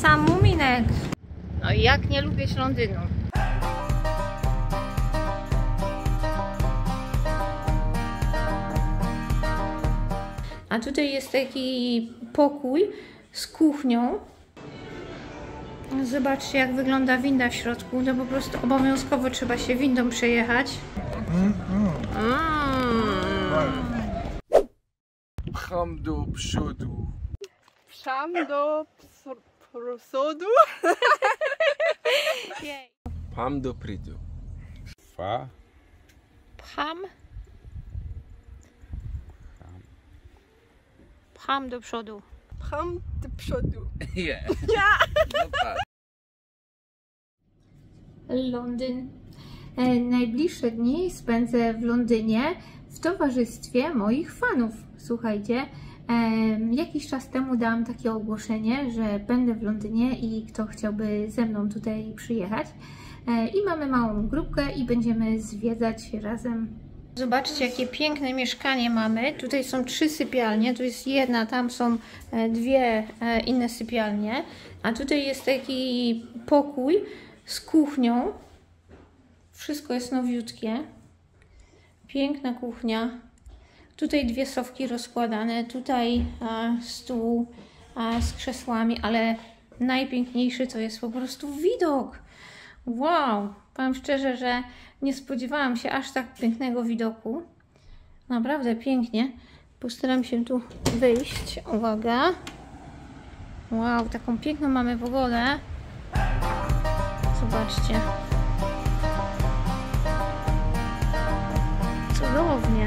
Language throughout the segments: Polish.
sam muminek. No i jak nie lubić Londynu? A tutaj jest taki pokój z kuchnią. Zobaczcie, jak wygląda winda w środku. To po prostu obowiązkowo trzeba się windą przejechać. Pcham do przodu. Pcham do przodu. Pcham do przodu. Fa. Pcham do przodu. Pcham do przodu. Yeah. Londyn. Najbliższe dni spędzę w Londynie w towarzystwie moich fanów. Słuchajcie, jakiś czas temu dałam takie ogłoszenie, że będę w Londynie i kto chciałby ze mną tutaj przyjechać. I mamy małą grupkę i będziemy zwiedzać razem. Zobaczcie, jakie piękne mieszkanie mamy. Tutaj są 3 sypialnie, tu jest jedna, tam są 2 inne sypialnie. A tutaj jest taki pokój z kuchnią. Wszystko jest nowiutkie. Piękna kuchnia. Tutaj 2 sofki rozkładane, tutaj stół z krzesłami, ale najpiękniejszy to jest po prostu widok. Wow! Powiem szczerze, że nie spodziewałam się aż tak pięknego widoku. Naprawdę pięknie. Postaram się tu wyjść. Uwaga! Wow, taką piękną mamy pogodę. Zobaczcie. Cudownie.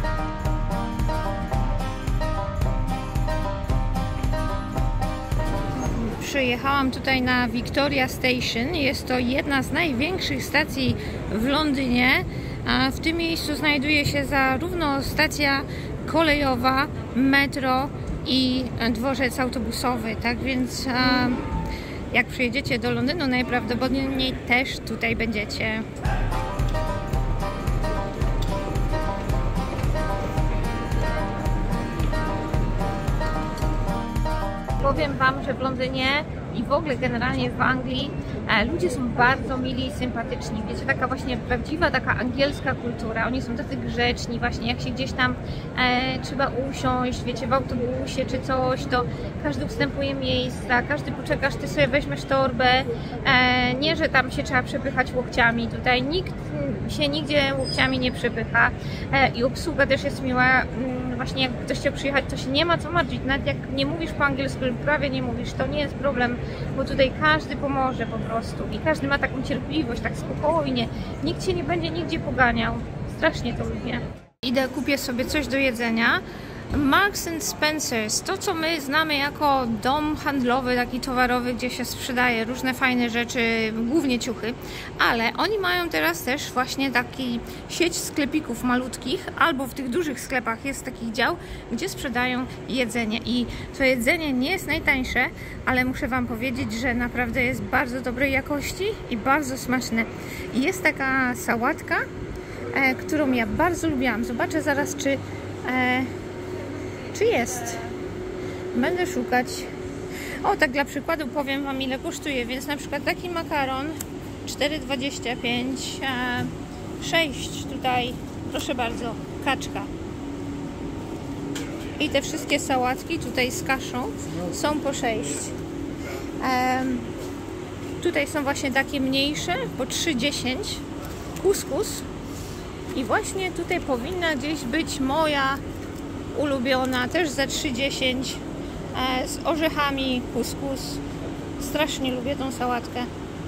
Przyjechałam tutaj na Victoria Station. Jest to jedna z największych stacji w Londynie. A w tym miejscu znajduje się zarówno stacja kolejowa, metro i dworzec autobusowy. Tak więc jak przyjedziecie do Londynu, najprawdopodobniej też tutaj będziecie. Powiem Wam, że w Londynie i w ogóle generalnie w Anglii ludzie są bardzo mili i sympatyczni. Wiecie, taka właśnie prawdziwa, taka angielska kultura. Oni są tacy grzeczni, właśnie jak się gdzieś tam trzeba usiąść, wiecie, w autobusie czy coś, to każdy ustępuje miejsca, każdy poczeka, aż Ty sobie weźmiesz torbę. Nie, że tam się trzeba przepychać łokciami. Tutaj nikt się nigdzie łokciami nie przepycha. I obsługa też jest miła. Właśnie jak ktoś chciał przyjechać, to się nie ma co martwić. Nawet jak nie mówisz po angielsku, prawie nie mówisz, to nie jest problem, bo tutaj każdy pomoże po prostu i każdy ma taką cierpliwość, tak spokojnie. Nikt się nie będzie nigdzie poganiał. Strasznie to lubię. Idę, kupię sobie coś do jedzenia. Marks & Spencer's, to co my znamy jako dom handlowy, taki towarowy, gdzie się sprzedaje różne fajne rzeczy, głównie ciuchy, ale oni mają teraz też właśnie taki sieć sklepików malutkich, albo w tych dużych sklepach jest taki dział, gdzie sprzedają jedzenie i to jedzenie nie jest najtańsze, ale muszę Wam powiedzieć, że naprawdę jest bardzo dobrej jakości i bardzo smaczne. I jest taka sałatka, którą ja bardzo lubiłam. Zobaczę zaraz, czy jest. Będę szukać. O, tak dla przykładu powiem Wam, ile kosztuje. Więc na przykład taki makaron 4,25, 6 tutaj, proszę bardzo, kaczka. I te wszystkie sałatki tutaj z kaszą są po 6. Tutaj są właśnie takie mniejsze, po 3,10. Kuskus. I właśnie tutaj powinna gdzieś być moja ulubiona, też za 3,10, z orzechami, kuskus. Strasznie lubię tą sałatkę.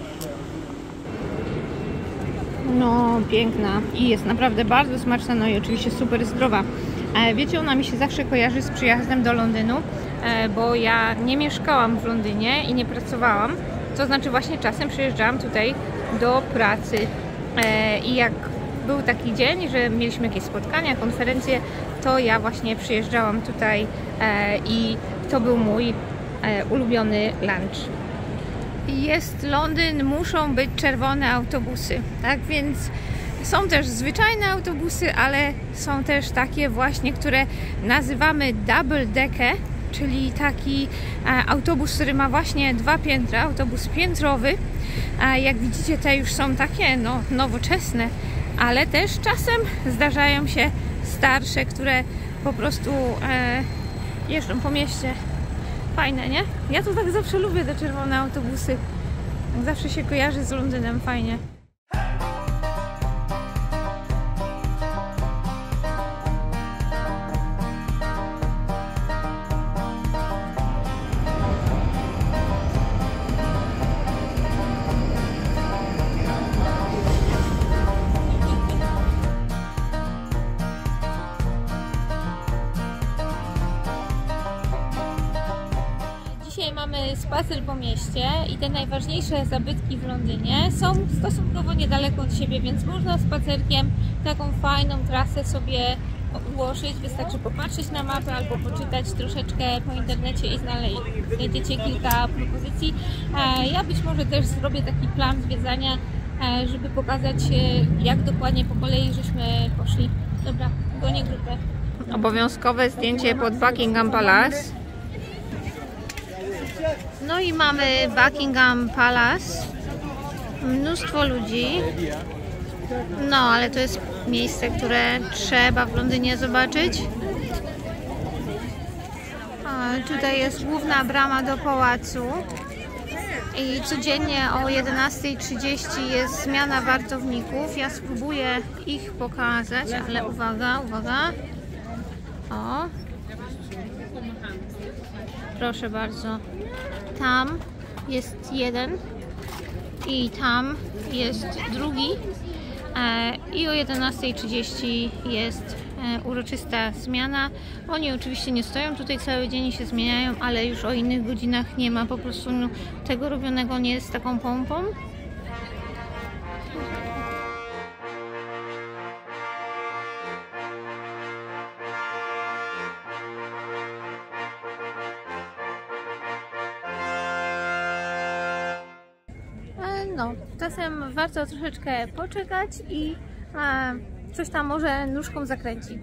No, piękna i jest naprawdę bardzo smaczna, no i oczywiście super zdrowa. Wiecie, ona mi się zawsze kojarzy z przyjazdem do Londynu, bo ja nie mieszkałam w Londynie i nie pracowałam. To znaczy właśnie czasem przyjeżdżałam tutaj do pracy i jak był taki dzień, że mieliśmy jakieś spotkania, konferencje, to ja właśnie przyjeżdżałam tutaj i to był mój ulubiony lunch. Jest Londyn, muszą być czerwone autobusy, tak więc są też zwyczajne autobusy, ale są też takie właśnie, które nazywamy double decker, czyli taki autobus, który ma właśnie 2 piętra, autobus piętrowy. Jak widzicie, te już są takie nowoczesne, ale też czasem zdarzają się starsze, które po prostu jeżdżą po mieście. Fajne, nie? Ja to tak zawsze lubię, te czerwone autobusy. Zawsze się kojarzy z Londynem, fajnie. Dzisiaj mamy spacer po mieście i te najważniejsze zabytki w Londynie są stosunkowo niedaleko od siebie, więc można spacerkiem taką fajną trasę sobie ułożyć. Wystarczy popatrzeć na mapę albo poczytać troszeczkę po internecie i znajdziecie kilka propozycji. Ja być może też zrobię taki plan zwiedzania, żeby pokazać, jak dokładnie po kolei żeśmy poszli. Dobra, gonię grupę. Obowiązkowe zdjęcie pod Buckingham Palace. No i mamy Buckingham Palace. Mnóstwo ludzi. No, ale to jest miejsce, które trzeba w Londynie zobaczyć. Tutaj jest główna brama do pałacu. I codziennie o 11:30 jest zmiana wartowników. Ja spróbuję ich pokazać, ale uwaga, uwaga. O. Proszę bardzo. Tam jest jeden i tam jest drugi. I o 11:30 jest uroczysta zmiana. Oni oczywiście nie stoją tutaj cały dzień i się zmieniają, ale już o innych godzinach nie ma po prostu tego robionego nie z taką pompą. No, czasem warto troszeczkę poczekać i coś tam może nóżką zakręci.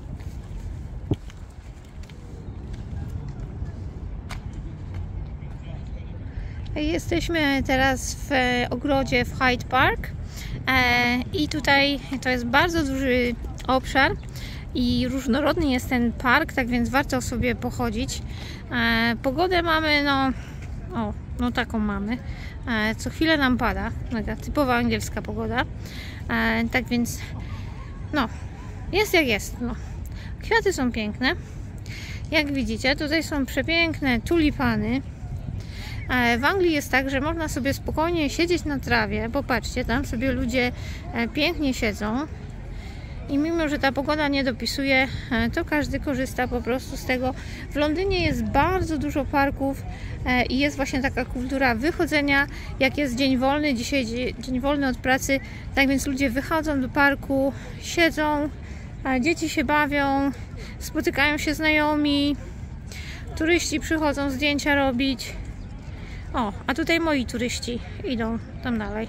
Jesteśmy teraz w ogrodzie w Hyde Park i tutaj to jest bardzo duży obszar i różnorodny jest ten park, tak więc warto sobie pochodzić. Pogodę mamy, no taką mamy. Co chwilę nam pada, taka typowa angielska pogoda. Tak więc jest jak jest. Kwiaty są piękne. Jak widzicie, tutaj są przepiękne tulipany. W Anglii jest tak, że można sobie spokojnie siedzieć na trawie. Popatrzcie, tam sobie ludzie pięknie siedzą. I mimo, że ta pogoda nie dopisuje, to każdy korzysta po prostu z tego. W Londynie jest bardzo dużo parków i jest właśnie taka kultura wychodzenia. Jak jest dzień wolny, dzisiaj dzień wolny od pracy, tak więc ludzie wychodzą do parku, siedzą, dzieci się bawią, spotykają się znajomi, turyści przychodzą zdjęcia robić. O, a tutaj moi turyści idą tam dalej.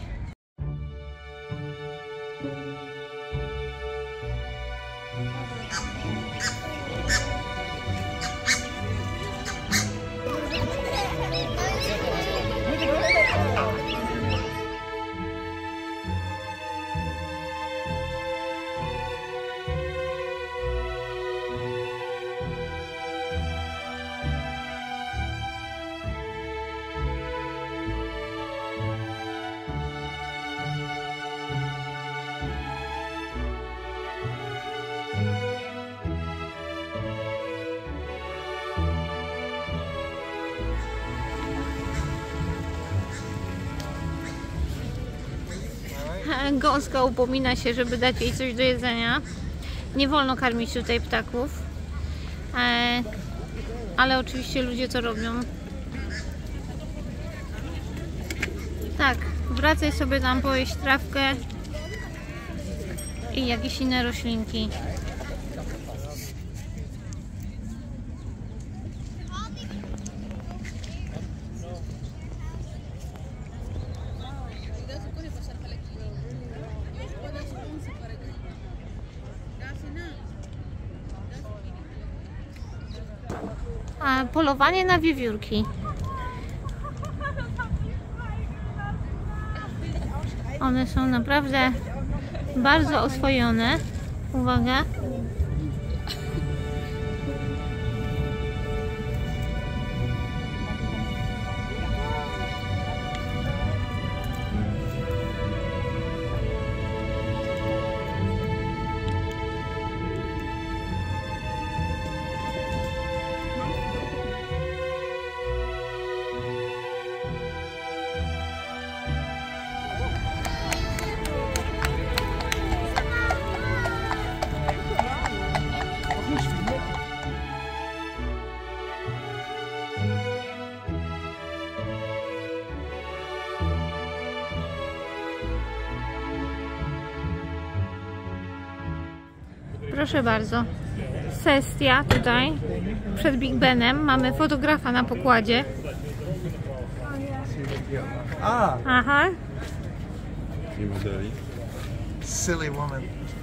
Gąska upomina się, żeby dać jej coś do jedzenia. Nie wolno karmić tutaj ptaków, ale oczywiście ludzie to robią. Tak, wracaj sobie tam pojeść trawkę i jakieś inne roślinki. polowanie na wiewiórki. One są naprawdę bardzo oswojone. Uwaga. Proszę bardzo, sesja tutaj przed Big Benem. Mamy fotografa na pokładzie. Aha. Silly woman.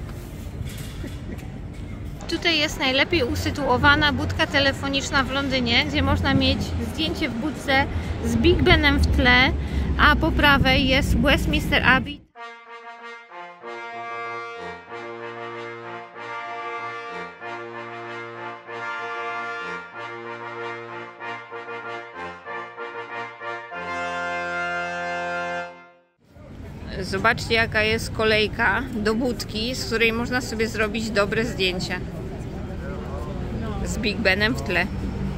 Tutaj jest najlepiej usytuowana budka telefoniczna w Londynie, gdzie można mieć zdjęcie w budce z Big Benem w tle, a po prawej jest Westminster Abbey. Zobaczcie, jaka jest kolejka do budki, z której można sobie zrobić dobre zdjęcia z Big Benem w tle.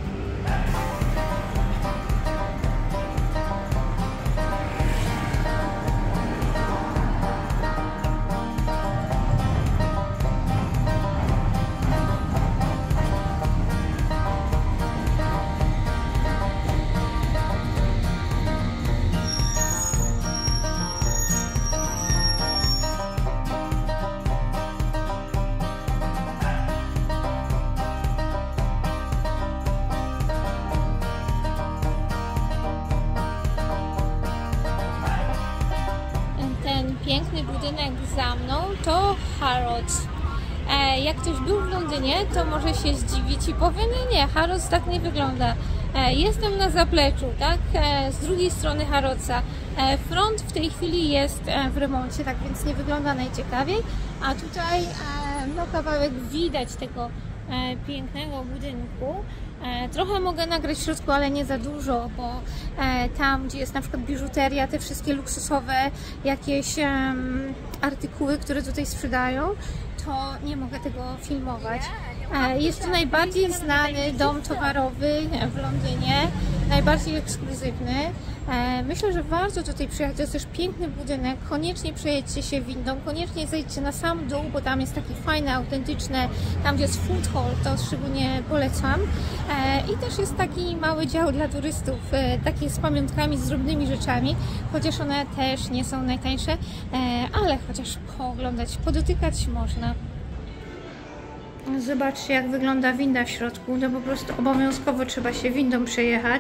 Ten piękny budynek za mną to Harrods. Jak ktoś był w Londynie, to może się zdziwić i powie, nie, Harrods tak nie wygląda. Jestem na zapleczu, tak? Z drugiej strony Harrodsa. Front w tej chwili jest w remoncie, tak więc nie wygląda najciekawiej. A tutaj no, kawałek widać tego pięknego budynku. Trochę mogę nagrać w środku, ale nie za dużo, bo tam, gdzie jest na przykład biżuteria, te wszystkie luksusowe jakieś artykuły, które tutaj sprzedają, to nie mogę tego filmować. Jest to najbardziej znany dom towarowy w Londynie, najbardziej ekskluzywny. Myślę, że warto tutaj przyjechać, to jest też piękny budynek, koniecznie przejedźcie się windą, koniecznie zejdźcie na sam dół, bo tam jest taki fajny, autentyczny, tam gdzie jest food hall, to szczególnie polecam. I też jest taki mały dział dla turystów, takie z pamiątkami, z drobnymi rzeczami, chociaż one też nie są najtańsze, ale chociaż pooglądać, podotykać można. Zobaczcie, jak wygląda winda w środku, to po prostu obowiązkowo trzeba się windą przejechać.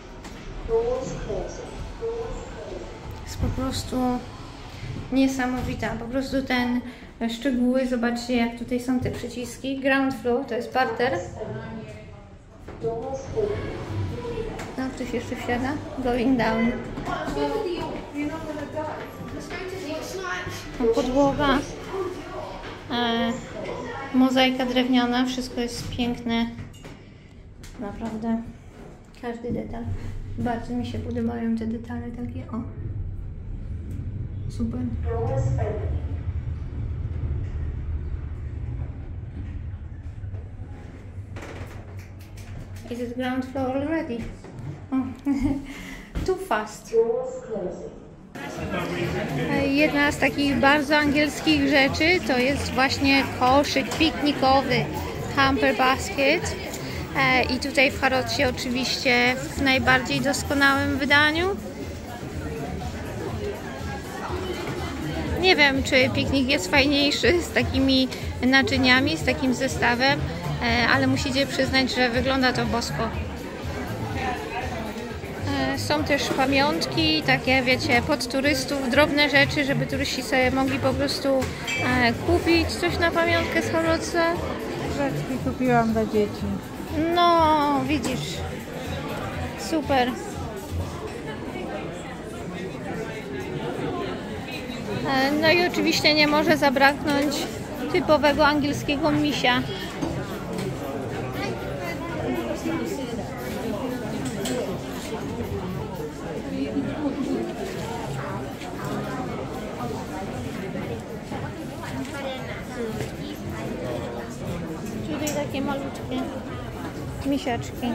Jest po prostu niesamowita, po prostu ten szczegóły, zobaczcie, jak tutaj są te przyciski. Ground floor to jest parter. No, ktoś jeszcze wsiada? Going down. Podłoga, mozaika drewniana, wszystko jest piękne, naprawdę każdy detal. Bardzo mi się podobają te detale takie, o, super. Is it ground floor already? Oh. Too fast. Jedna z takich bardzo angielskich rzeczy to jest właśnie koszyk piknikowy, hamper basket. I tutaj w Harrodsie oczywiście w najbardziej doskonałym wydaniu. Nie wiem, czy piknik jest fajniejszy z takimi naczyniami, z takim zestawem, ale musicie przyznać, że wygląda to bosko. Są też pamiątki, takie wiecie, pod turystów, drobne rzeczy, żeby turyści sobie mogli po prostu kupić coś na pamiątkę z Harrodsa. Rzeczki kupiłam dla dzieci. No, widzisz. Super. No i oczywiście nie może zabraknąć typowego angielskiego misia. Tutaj takie malutkie misiaczki.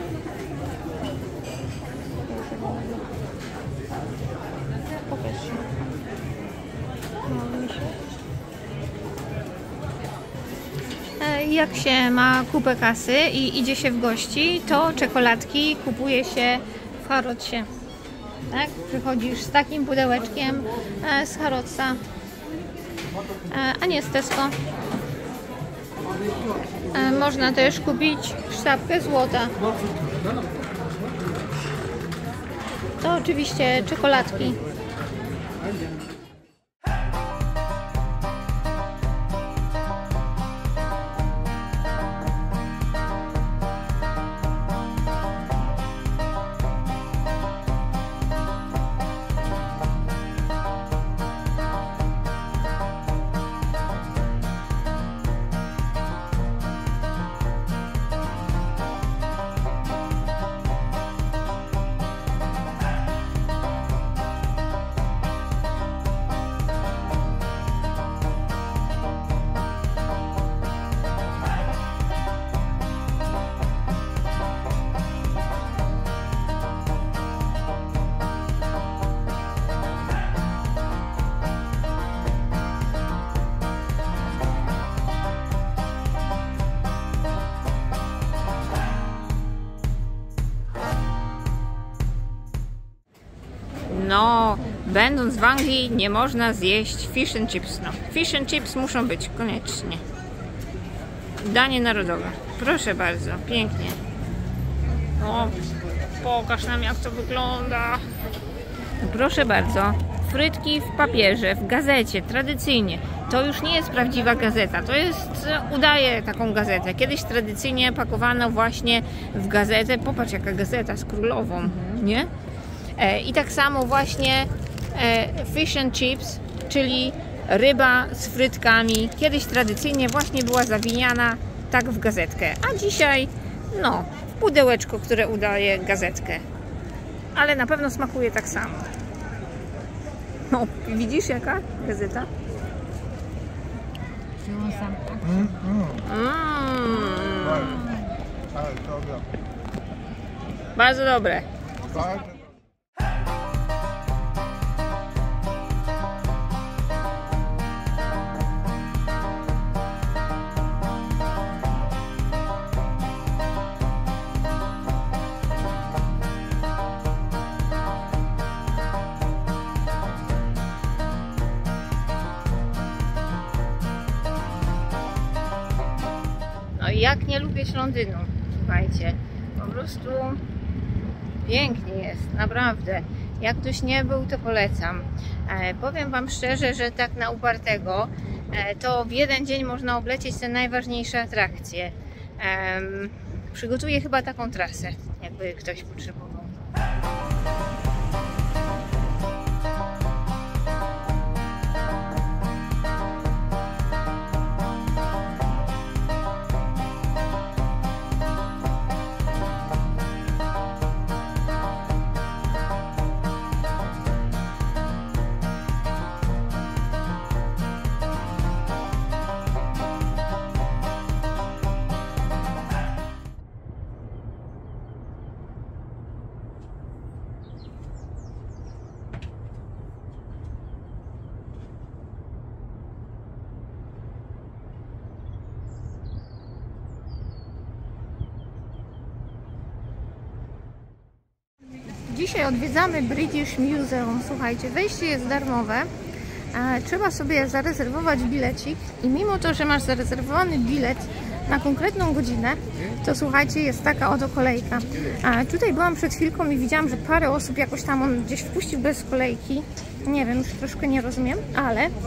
Pokaż się. Mały misiak. Jak się ma kupę kasy i idzie się w gości, to czekoladki kupuje się w Harrodsie. Tak? Przychodzisz z takim pudełeczkiem z Harrodsa, a nie z Tesco. Można też kupić sztabkę złota. To oczywiście czekoladki. No, będąc w Anglii nie można zjeść fish and chips. No, fish and chips muszą być, koniecznie. Danie narodowe. Proszę bardzo, pięknie. O, pokaż nam, jak to wygląda. Proszę bardzo, frytki w papierze, w gazecie, tradycyjnie. To już nie jest prawdziwa gazeta, to jest, udaje taką gazetę. Kiedyś tradycyjnie pakowano właśnie w gazetę, popatrz jaka gazeta z królową, nie? I tak samo właśnie fish and chips, czyli ryba z frytkami, kiedyś tradycyjnie właśnie była zawiniana tak w gazetkę, a dzisiaj no, w pudełeczko, które udaje gazetkę. Ale na pewno smakuje tak samo. No, widzisz jaka gazeta? Bardzo dobre. No i jak nie lubić Londynu, słuchajcie, po prostu pięknie jest, naprawdę. Jak ktoś nie był, to polecam. Powiem Wam szczerze, że tak na upartego, to w jeden dzień można oblecieć te najważniejsze atrakcje. Przygotuję chyba taką trasę, jakby ktoś potrzebował. Dzisiaj odwiedzamy British Museum. Słuchajcie, wejście jest darmowe. Trzeba sobie zarezerwować bilecik i mimo to, że masz zarezerwowany bilet na konkretną godzinę, to słuchajcie, jest taka oto kolejka. Tutaj byłam przed chwilką i widziałam, że parę osób jakoś tam on gdzieś wpuścił bez kolejki. Nie wiem, już troszkę nie rozumiem, ale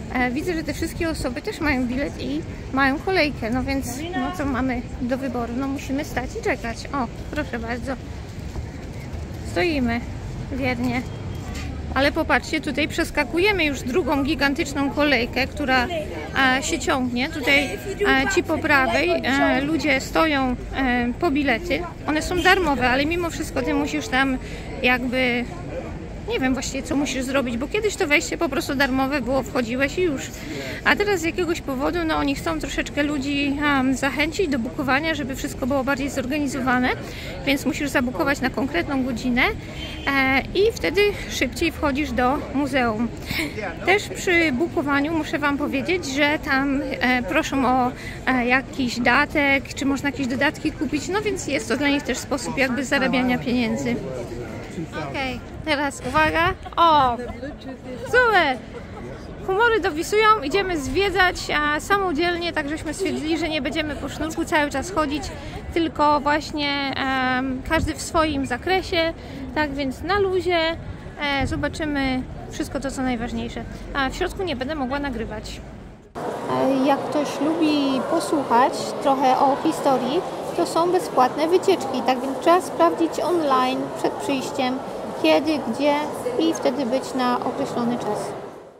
Widzę, że te wszystkie osoby też mają bilet i mają kolejkę, no więc no co mamy do wyboru? No musimy stać i czekać. O, proszę bardzo. Stoimy wiernie. Ale popatrzcie, tutaj przeskakujemy już drugą gigantyczną kolejkę, która się ciągnie. Tutaj ci po prawej ludzie stoją po bilety. One są darmowe, ale mimo wszystko ty musisz tam jakby... Nie wiem właściwie co musisz zrobić, bo kiedyś to wejście po prostu darmowe było, wchodziłeś i już. A teraz z jakiegoś powodu, no oni chcą troszeczkę ludzi zachęcić do bukowania, żeby wszystko było bardziej zorganizowane, więc musisz zabukować na konkretną godzinę i wtedy szybciej wchodzisz do muzeum. Też przy bukowaniu muszę wam powiedzieć, że tam proszą o jakiś datek, czy można jakieś dodatki kupić, no więc jest to dla nich też sposób jakby zarabiania pieniędzy. Okej, teraz uwaga. O, super! Humory dopisują, idziemy zwiedzać samodzielnie, tak żeśmy stwierdzili, że nie będziemy po sznurku cały czas chodzić, tylko właśnie każdy w swoim zakresie, tak więc na luzie zobaczymy wszystko to, co najważniejsze. A w środku nie będę mogła nagrywać. Jak ktoś lubi posłuchać trochę o historii, to są bezpłatne wycieczki, tak więc trzeba sprawdzić online przed przyjściem, kiedy, gdzie i wtedy być na określony czas.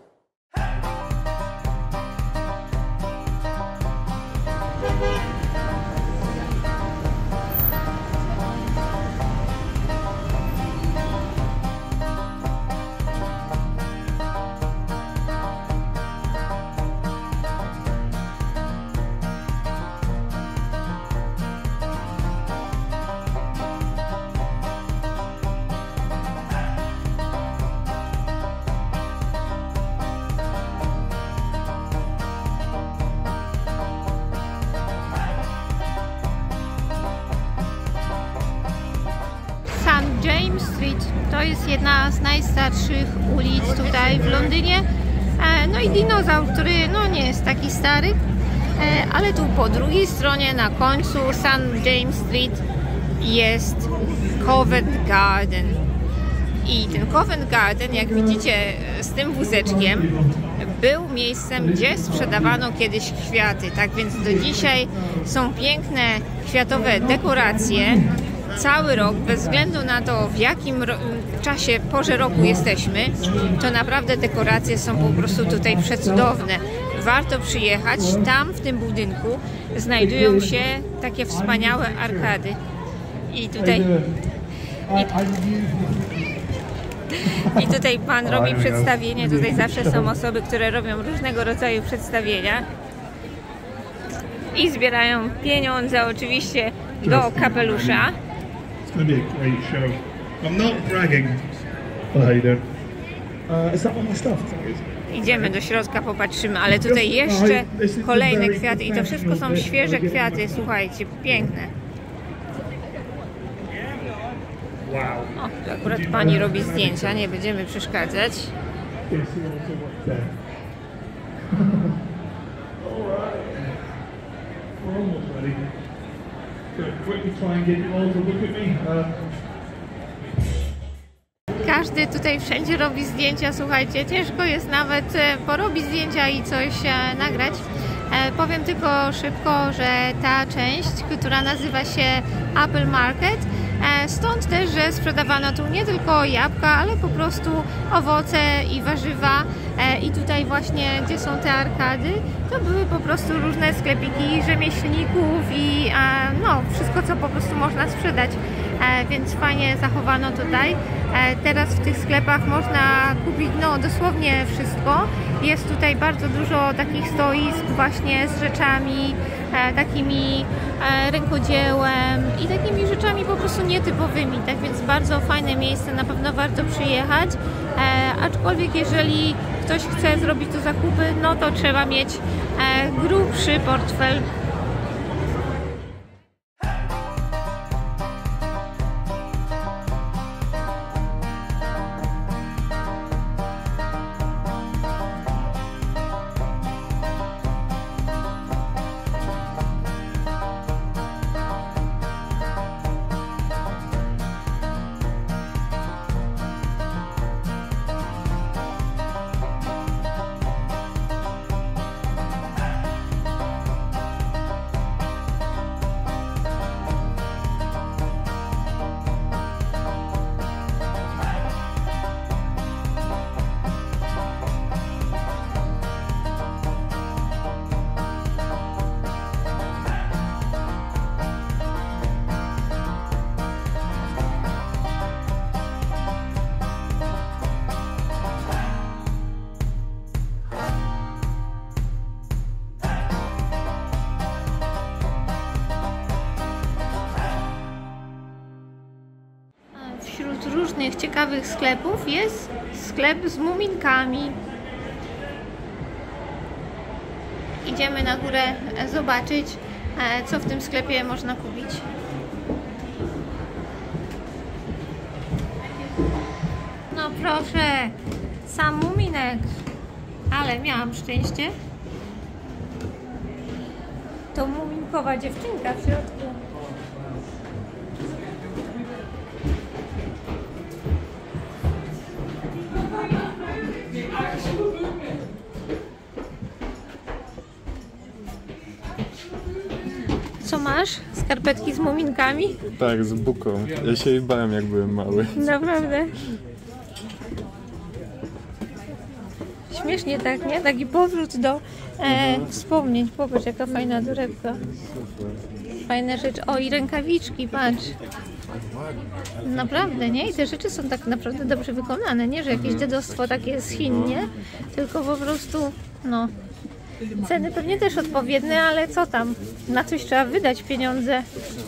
St. James Street to jest jedna z najstarszych ulic tutaj w Londynie. No i dinozaur, który no nie jest taki stary, ale tu po drugiej stronie na końcu St. James Street jest Covent Garden. I ten Covent Garden, jak widzicie z tym wózeczkiem, był miejscem, gdzie sprzedawano kiedyś kwiaty. Tak więc do dzisiaj są piękne kwiatowe dekoracje. Cały rok, bez względu na to, w jakim czasie, porze roku jesteśmy, to naprawdę dekoracje są po prostu tutaj przecudowne. Warto przyjechać. Tam w tym budynku znajdują się takie wspaniałe arkady. I tutaj pan robi przedstawienie. Tutaj zawsze są osoby, które robią różnego rodzaju przedstawienia i zbierają pieniądze oczywiście do kapelusza. It's going to be a great show. I'm not bragging. Well, how you doing? Is that all my stuff? Idziemy do środka, popatrzymy, ale tutaj jeszcze kolejne kwiaty i to wszystko są świeże kwiaty, słuchajcie, piękne. O, tu akurat pani robi zdjęcia, nie będziemy przeszkadzać. Każdy tutaj wszędzie robi zdjęcia, słuchajcie, ciężko jest nawet porobić zdjęcia i coś nagrać. Powiem tylko szybko, że ta część, która nazywa się Apple Market, stąd też, że sprzedawano tu nie tylko jabłka, ale po prostu owoce i warzywa. I tutaj właśnie, gdzie są te arkady, to były po prostu różne sklepiki rzemieślników i no, wszystko, co po prostu można sprzedać. Więc fajnie zachowano tutaj. Teraz w tych sklepach można kupić no, dosłownie wszystko. Jest tutaj bardzo dużo takich stoisk właśnie z rzeczami takimi rękodziełem i takimi rzeczami po prostu nietypowymi. Tak więc bardzo fajne miejsce, na pewno warto przyjechać. Aczkolwiek jeżeli ktoś chce zrobić tu zakupy, no to trzeba mieć grubszy portfel. różnych ciekawych sklepów jest sklep z muminkami. Idziemy na górę zobaczyć, co w tym sklepie można kupić. No proszę, sam muminek, ale miałam szczęście. To muminkowa dziewczynka w środku. Co masz? Skarpetki z muminkami? Tak, z buką. Ja się jej bałem, jak byłem mały. Naprawdę. Śmiesznie tak, nie? Taki powrót do wspomnień. Popatrz, jaka fajna torebka. Fajne rzeczy. O, i rękawiczki, patrz. Naprawdę, nie? I te rzeczy są tak naprawdę dobrze wykonane, nie? Że jakieś dziadostwo takie z Chin, nie? Tylko po prostu, no... Ceny pewnie też odpowiednie, ale co tam? Na coś trzeba wydać pieniądze.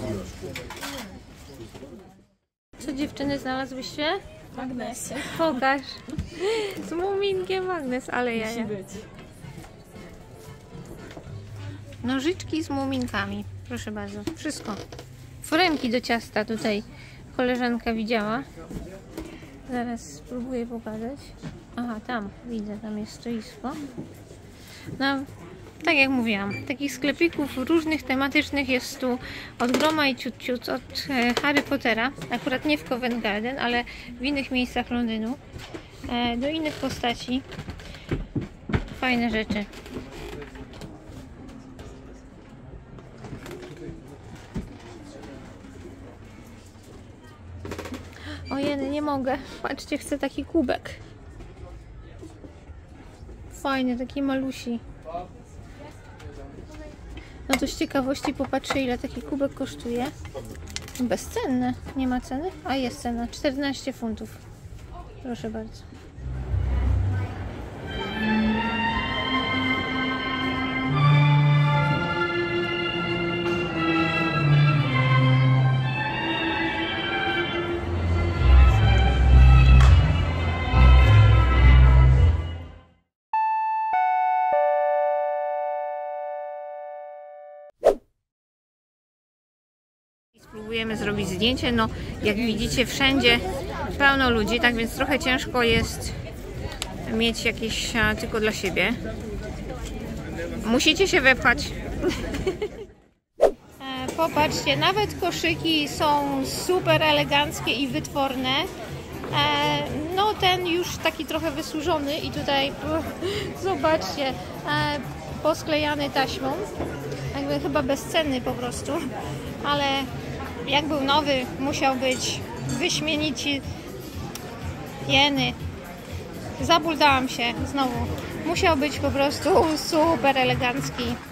Co dziewczyny znalazłyście? Magnesy. Pokaż. Z muminkiem magnes, ale jaja. Nożyczki z muminkami. Proszę bardzo. Wszystko. Foremki do ciasta tutaj koleżanka widziała. Zaraz spróbuję pokazać. Aha, tam widzę, tam jest stoisko. No, tak jak mówiłam, takich sklepików różnych tematycznych jest tu od groma i ciut, od Harry Pottera, akurat nie w Covent Garden, ale w innych miejscach Londynu, do innych postaci. Fajne rzeczy. Ojej, nie mogę. Patrzcie, chcę taki kubek. Fajny, taki malusi. No to z ciekawości popatrzę, ile taki kubek kosztuje. Bezcenne. Nie ma ceny? A jest cena. 14 funtów. Proszę bardzo. Spróbujemy zrobić zdjęcie, no jak widzicie wszędzie pełno ludzi, tak więc trochę ciężko jest mieć jakieś tylko dla siebie. Musicie się wepchać. Popatrzcie, nawet koszyki są super eleganckie i wytworne. No ten już taki trochę wysłużony i tutaj zobaczcie, posklejany taśmą. Jakby chyba bezcenny po prostu, ale jak był nowy, musiał być wyśmienici. Jeny. Zabultałam się znowu. Musiał być po prostu super elegancki.